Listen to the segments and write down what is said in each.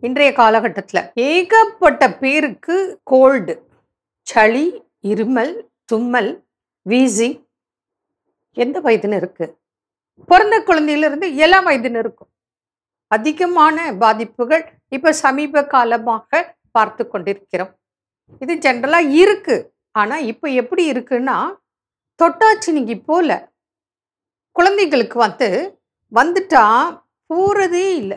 இன்றைய காலகட்டத்துல ஏகப்பட்ட பேருக்கு கோல்டு, சளி, இருமல், தும்மல், வீசிங் எந்த வயதினருக்கு? பிறந்த குழந்தையிலிருந்து எல்லா வயதினருக்கும் அதிகமான பாதிப்புகள் இப்ப சமீப காலமாக பார்த்து கொண்டிருக்கிறோம். இது ஜென்ரலா இருக்கு. ஆனா இப்ப எப்படி இருக்குன்னா, தொட்டாச்சினிங்கி போல குழந்தைகளுக்கு வந்துட்டா போறதே இல்லை.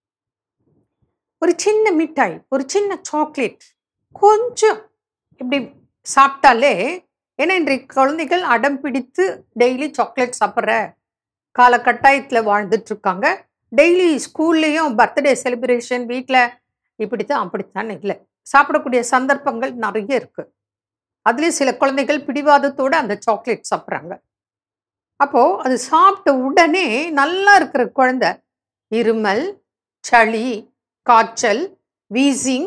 ஒரு சின்ன மிட்டாய், ஒரு சின்ன சாக்லேட் கொஞ்சம் இப்படி சாப்பிட்டாலே, ஏன்னா இன்றைக்கு குழந்தைகள் அடம் பிடித்து டெய்லி சாக்லேட் சாப்பிட்ற காலகட்டாயத்தில் வாழ்ந்துட்டு இருக்காங்க. டெய்லி ஸ்கூல்லையும் பர்த்டே செலிப்ரேஷன் வீட்டில் இப்படித்தான் அப்படித்தான் இல்லை, சாப்பிடக்கூடிய சந்தர்ப்பங்கள் நிறைய இருக்கு. அதுலேயும் சில குழந்தைகள் பிடிவாதத்தோடு அந்த சாக்லேட் சாப்பிட்றாங்க. அப்போது அது சாப்பிட்ட உடனே நல்லா இருக்கிற குழந்தை இருமல், சளி, காய்ச்சல், வீசிங்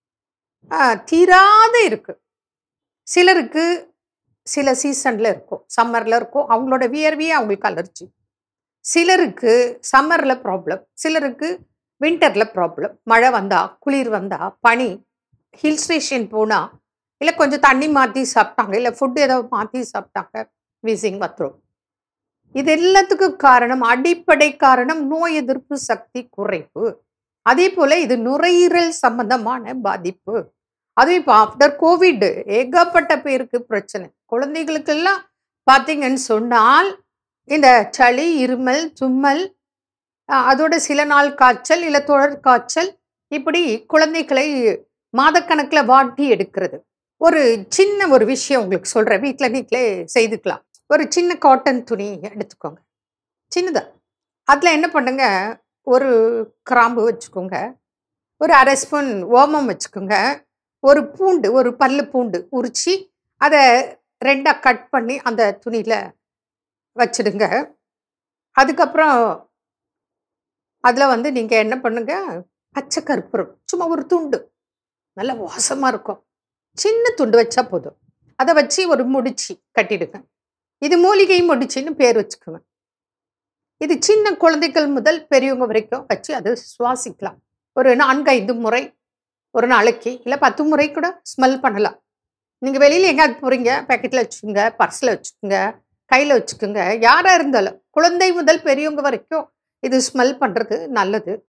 தீராத இருக்கு. சிலருக்கு சில சீசன்ல இருக்கும், சம்மர்ல இருக்கும், அவங்களோட வியர்வையே அவங்களுக்கு அலர்ஜி. சிலருக்கு சம்மர்ல ப்ராப்ளம், சிலருக்கு வின்டர்ல ப்ராப்ளம். மழை வந்தா, குளிர் வந்தா, பனி, ஹில் ஸ்டேஷன் போனா, இல்லை கொஞ்சம் தண்ணி மாற்றி சாப்பிட்டாங்க, இல்லை ஃபுட்டு ஏதாவது மாற்றி சாப்பிட்டாங்க, வீசிங் வந்துடும். இது எல்லாத்துக்கும் காரணம், அடிப்படை காரணம் நோய் எதிர்ப்பு சக்தி குறைவு. அதே போல இது நுரையீரல் சம்பந்தமான பாதிப்பு. அதுவும் இப்போ ஆஃப்டர் கோவிட் ஏகப்பட்ட பேருக்கு பிரச்சனை. குழந்தைகளுக்கெல்லாம் பார்த்தீங்கன்னு சொன்னால் இந்த சளி, இருமல், தும்மல், அதோட சில நாள் காய்ச்சல், இல்லை தொடர் காய்ச்சல், இப்படி குழந்தைகளை மாதக்கணக்கில் வாட்டி எடுக்கிறது. ஒரு சின்ன ஒரு விஷயம் உங்களுக்கு சொல்கிறேன், வீட்டில் நீங்களே செய்துக்கலாம். ஒரு சின்ன காட்டன் துணி எடுத்துக்கோங்க, சின்னதா. அதில் என்ன பண்ணுங்க, ஒரு கிராம்பு வச்சுக்கோங்க, ஒரு அரை ஸ்பூன் ஓமம் வச்சுக்கோங்க, ஒரு பூண்டு, ஒரு பல்லு பூண்டு உரிச்சு அதை ரெண்டாக கட் பண்ணி அந்த துணியில் வச்சிடுங்க. அதுக்கப்புறம் அதில் நீங்கள் என்ன பண்ணுங்க, பச்சை கற்பூரம் சும்மா ஒரு துண்டு, நல்ல வாசமாக இருக்கும், சின்ன துண்டு வச்சா போதும். அதை வச்சு ஒரு முடிச்சு கட்டிடுங்க. இது மூலிகை முடிச்சின்னு பேர் வச்சுக்கோங்க. இது சின்ன குழந்தைகள் முதல் பெரியவங்க வரைக்கும் வச்சு அதை சுவாசிக்கலாம். ஒரு 4-5 முறை ஒரு நாளைக்கு, இல்லை 10 முறை கூட ஸ்மெல் பண்ணலாம். நீங்கள் வெளியில் எங்கேயாவது போகிறீங்க, பேக்கெட்டில் வச்சுக்கோங்க, பர்ஸில் வச்சுக்கோங்க, கையில் வச்சுக்கோங்க. யாராக இருந்தாலும் குழந்தை முதல் பெரியவங்க வரைக்கும் இது ஸ்மெல் பண்ணுறது நல்லது.